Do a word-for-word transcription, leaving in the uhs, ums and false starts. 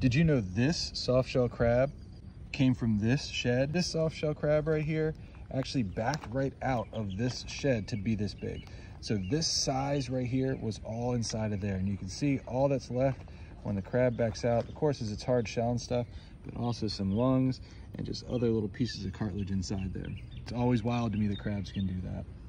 Did you know this soft shell crab came from this shed? This soft shell crab right here actually backed right out of this shed to be this big. So this size right here was all inside of there. And you can see all that's left when the crab backs out, of course, is its hard shell and stuff, but also some lungs and just other little pieces of cartilage inside there. It's always wild to me that crabs can do that.